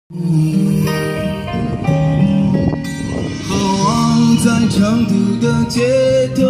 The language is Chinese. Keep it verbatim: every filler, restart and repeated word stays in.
渴望在成都的街头